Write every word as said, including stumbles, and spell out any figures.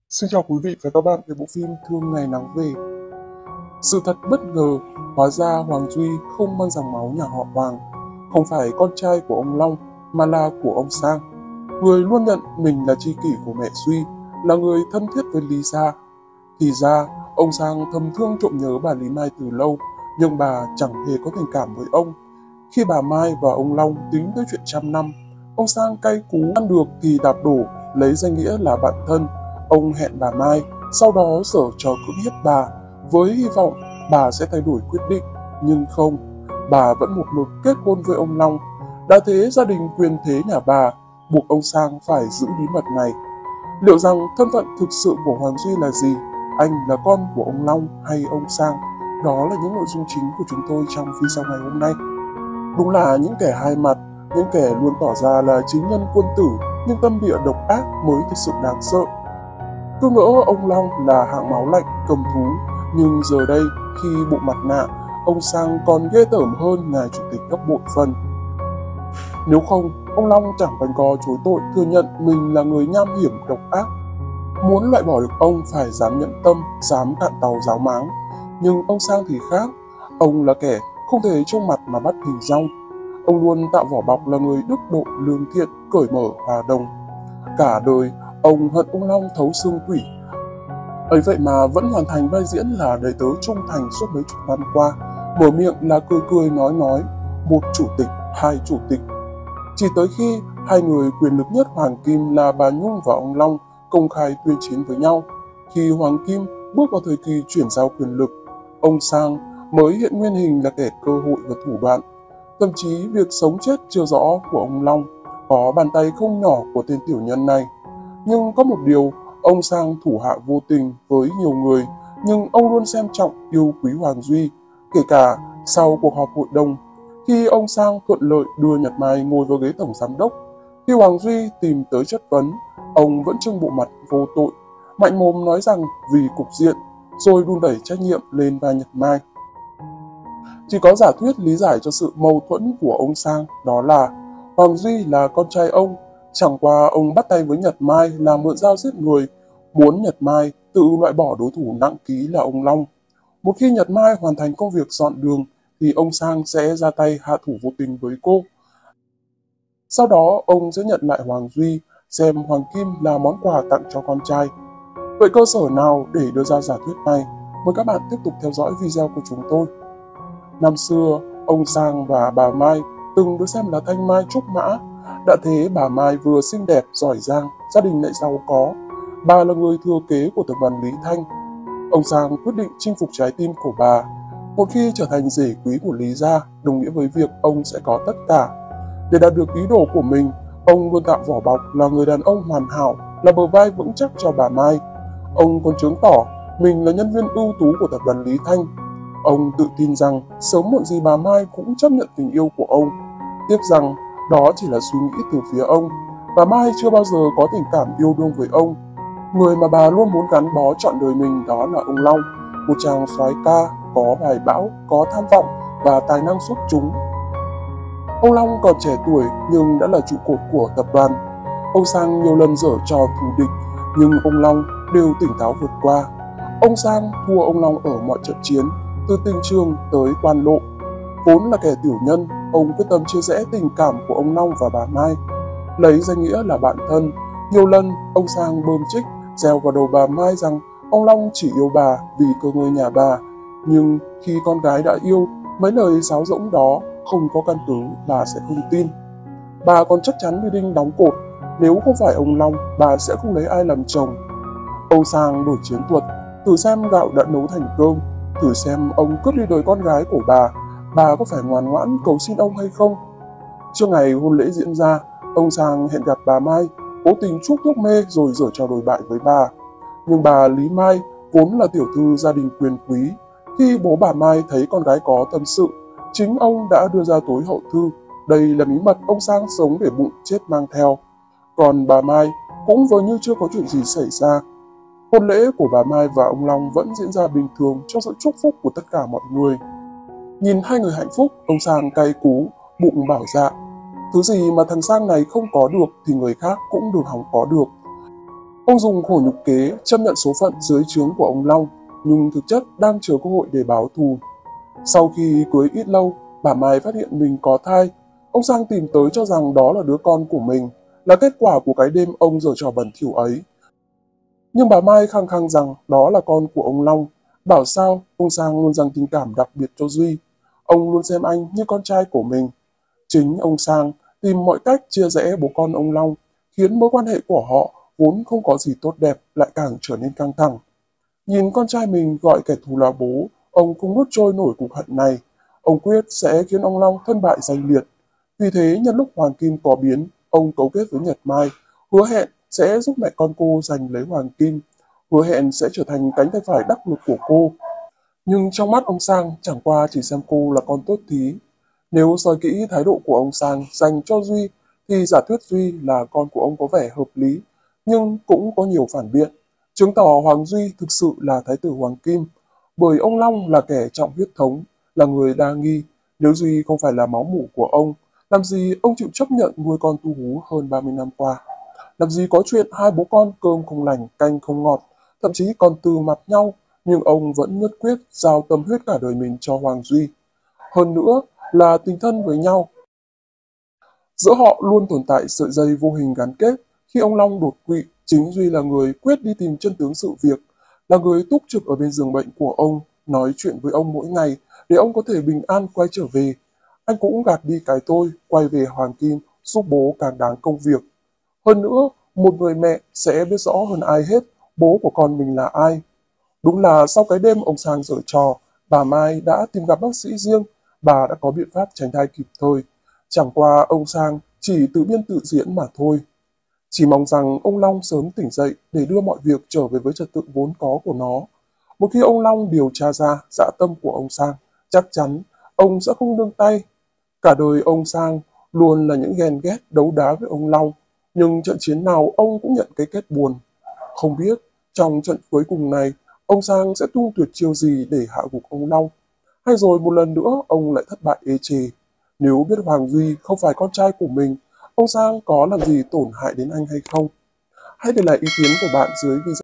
Xin chào quý vị và các bạn về bộ phim Thương Ngày Nắng Về. Sự thật bất ngờ, hóa ra Hoàng Duy không mang dòng máu nhà họ Hoàng, không phải con trai của ông Long mà là của ông Sang, người luôn nhận mình là tri kỷ của mẹ Duy, là người thân thiết với Lý Gia. Thì ra, ông Sang thầm thương trộm nhớ bà Lý Mai từ lâu, nhưng bà chẳng hề có tình cảm với ông. Khi bà Mai và ông Long tính tới chuyện trăm năm, ông Sang cay cú ăn được thì đạp đổ, lấy danh nghĩa là bạn thân. Ông hẹn bà Mai, sau đó giở trò cưỡng hiếp bà, với hy vọng bà sẽ thay đổi quyết định. Nhưng không, bà vẫn một mực kết hôn với ông Long. Đã thế gia đình quyền thế nhà bà buộc ông Sang phải giữ bí mật này. Liệu rằng thân phận thực sự của Hoàng Duy là gì? Anh là con của ông Long hay ông Sang? Đó là những nội dung chính của chúng tôi trong video ngày hôm nay. Đúng là những kẻ hai mặt, những kẻ luôn tỏ ra là chính nhân quân tử, nhưng tâm địa độc ác mới thực sự đáng sợ. Cứ ngỡ ông Long là hạng máu lạnh, cầm thú, nhưng giờ đây khi bộ mặt nạ, ông Sang còn ghê tởm hơn ngài chủ tịch gấp bội phần. Nếu không, ông Long chẳng quanh co chối tội thừa nhận mình là người nham hiểm độc ác. Muốn loại bỏ được ông phải dám nhẫn tâm, dám cạn tàu ráo máng. Nhưng ông Sang thì khác, ông là kẻ không thể trông mặt mà bắt hình dong. Ông luôn tạo vỏ bọc là người đức độ, lương thiện, cởi mở, hòa đồng. Cả đời, ông hận ông Long thấu xương tủy. Ấy vậy mà vẫn hoàn thành vai diễn là đầy tớ trung thành suốt mấy chục năm qua. Mở miệng là cười cười nói nói, một chủ tịch, hai chủ tịch. Chỉ tới khi hai người quyền lực nhất Hoàng Kim là bà Nhung và ông Long công khai tuyên chiến với nhau, khi Hoàng Kim bước vào thời kỳ chuyển giao quyền lực, ông Sang mới hiện nguyên hình là kẻ cơ hội và thủ đoạn. Thậm chí việc sống chết chưa rõ của ông Long có bàn tay không nhỏ của tên tiểu nhân này. Nhưng có một điều, ông Sang thủ hạ vô tình với nhiều người, nhưng ông luôn xem trọng yêu quý Hoàng Duy, kể cả sau cuộc họp hội đồng. Khi ông Sang thuận lợi đưa Nhật Mai ngồi vào ghế tổng giám đốc, khi Hoàng Duy tìm tới chất vấn, ông vẫn trưng bộ mặt vô tội, mạnh mồm nói rằng vì cục diện, rồi đùn đẩy trách nhiệm lên vai Nhật Mai. Chỉ có giả thuyết lý giải cho sự mâu thuẫn của ông Sang, đó là Hoàng Duy là con trai ông, chẳng qua ông bắt tay với Nhật Mai là mượn dao giết người, muốn Nhật Mai tự loại bỏ đối thủ nặng ký là ông Long. Một khi Nhật Mai hoàn thành công việc dọn đường, thì ông Sang sẽ ra tay hạ thủ vô tình với cô. Sau đó, ông sẽ nhận lại Hoàng Duy, xem Hoàng Kim là món quà tặng cho con trai. Vậy cơ sở nào để đưa ra giả thuyết này? Mời các bạn tiếp tục theo dõi video của chúng tôi. Năm xưa, ông Sang và bà Mai từng được xem là thanh mai trúc mã. Đã thế bà Mai vừa xinh đẹp, giỏi giang, gia đình lại giàu có. Bà là người thừa kế của tập đoàn Lý Thanh. Ông Sang quyết định chinh phục trái tim của bà. Một khi trở thành rể quý của Lý Gia, đồng nghĩa với việc ông sẽ có tất cả. Để đạt được ý đồ của mình, ông luôn tạo vỏ bọc là người đàn ông hoàn hảo, là bờ vai vững chắc cho bà Mai. Ông còn chứng tỏ mình là nhân viên ưu tú của tập đoàn Lý Thanh. Ông tự tin rằng sớm muộn gì bà Mai cũng chấp nhận tình yêu của ông. Tiếc rằng đó chỉ là suy nghĩ từ phía ông. Bà Mai chưa bao giờ có tình cảm yêu đương với ông. Người mà bà luôn muốn gắn bó trọn đời mình đó là ông Long, một chàng soái ca, có hoài bão, có tham vọng và tài năng xuất chúng. Ông Long còn trẻ tuổi nhưng đã là trụ cột của tập đoàn. Ông Sang nhiều lần giở trò thù địch, nhưng ông Long đều tỉnh táo vượt qua. Ông Sang thua ông Long ở mọi trận chiến, từ tình trường tới quan lộ. Vốn là kẻ tiểu nhân, ông quyết tâm chia rẽ tình cảm của ông Long và bà Mai. Lấy danh nghĩa là bạn thân, nhiều lần ông Sang bơm chích, gieo vào đầu bà Mai rằng ông Long chỉ yêu bà vì cơ ngơi nhà bà. Nhưng khi con gái đã yêu, mấy lời sáo rỗng đó không có căn cứ, bà sẽ không tin. Bà còn chắc chắn như đinh đóng cột, nếu không phải ông Long, bà sẽ không lấy ai làm chồng. Ông Sang đổi chiến thuật, thử xem gạo đã nấu thành cơm, thử xem ông cướp đi đời con gái của bà, bà có phải ngoan ngoãn cầu xin ông hay không. Trước ngày hôn lễ diễn ra, ông Sang hẹn gặp bà Mai, cố tình chuốc thuốc mê rồi giở trò đồi bại với bà. Nhưng bà Lý Mai vốn là tiểu thư gia đình quyền quý, khi bố bà Mai thấy con gái có tâm sự, chính ông đã đưa ra tối hậu thư. Đây là bí mật ông Sang sống để bụng chết mang theo. Còn bà Mai cũng vờ như chưa có chuyện gì xảy ra. Hôn lễ của bà Mai và ông Long vẫn diễn ra bình thường trong sự chúc phúc của tất cả mọi người. Nhìn hai người hạnh phúc, ông Sang cay cú, bụng bảo dạ. Thứ gì mà thằng Sang này không có được thì người khác cũng được hòng có được. Ông dùng khổ nhục kế chấp nhận số phận dưới trướng của ông Long, nhưng thực chất đang chờ cơ hội để báo thù. Sau khi cưới ít lâu, bà Mai phát hiện mình có thai. Ông Sang tìm tới cho rằng đó là đứa con của mình, là kết quả của cái đêm ông giở trò bẩn thỉu ấy. Nhưng bà Mai khăng khăng rằng đó là con của ông Long, bảo sao ông Sang luôn dành tình cảm đặc biệt cho Duy. Ông luôn xem anh như con trai của mình. Chính ông Sang tìm mọi cách chia rẽ bố con ông Long, khiến mối quan hệ của họ vốn không có gì tốt đẹp lại càng trở nên căng thẳng. Nhìn con trai mình gọi kẻ thù là bố, ông không nuốt trôi nổi cục hận này. Ông quyết sẽ khiến ông Long thân bại danh liệt. Vì thế, nhân lúc Hoàng Kim có biến, ông cấu kết với Nhật Mai, hứa hẹn sẽ giúp mẹ con cô giành lấy Hoàng Kim, hứa hẹn sẽ trở thành cánh tay phải đắc lực của cô. Nhưng trong mắt ông Sang chẳng qua chỉ xem cô là con tốt thí. Nếu soi kỹ thái độ của ông Sang dành cho Duy, thì giả thuyết Duy là con của ông có vẻ hợp lý, nhưng cũng có nhiều phản biện, chứng tỏ Hoàng Duy thực sự là thái tử Hoàng Kim, bởi ông Long là kẻ trọng huyết thống, là người đa nghi. Nếu Duy không phải là máu mủ của ông, làm gì ông chịu chấp nhận nuôi con tu hú hơn ba mươi năm qua? Làm gì có chuyện hai bố con cơm không lành, canh không ngọt, thậm chí còn từ mặt nhau, nhưng ông vẫn nhất quyết giao tâm huyết cả đời mình cho Hoàng Duy. Hơn nữa là tình thân với nhau. Giữa họ luôn tồn tại sợi dây vô hình gắn kết. Khi ông Long đột quỵ, chính Duy là người quyết đi tìm chân tướng sự việc, là người túc trực ở bên giường bệnh của ông, nói chuyện với ông mỗi ngày để ông có thể bình an quay trở về. Anh cũng gạt đi cái tôi, quay về Hoàng Kim, giúp bố càng đáng công việc. Hơn nữa, một người mẹ sẽ biết rõ hơn ai hết bố của con mình là ai. Đúng là sau cái đêm ông Sang giở trò, bà Mai đã tìm gặp bác sĩ riêng, bà đã có biện pháp tránh thai kịp thời. Chẳng qua ông Sang chỉ tự biên tự diễn mà thôi. Chỉ mong rằng ông Long sớm tỉnh dậy để đưa mọi việc trở về với trật tự vốn có của nó. Một khi ông Long điều tra ra dã tâm của ông Sang, chắc chắn ông sẽ không nương tay. Cả đời ông Sang luôn là những ghen ghét đấu đá với ông Long, nhưng trận chiến nào ông cũng nhận cái kết buồn. Không biết trong trận cuối cùng này, ông Sang sẽ tung tuyệt chiêu gì để hạ gục ông Long, hay rồi một lần nữa ông lại thất bại ê chề. Nếu biết Hoàng Duy không phải con trai của mình, ông Sang có làm gì tổn hại đến anh hay không? Hãy để lại ý kiến của bạn dưới video.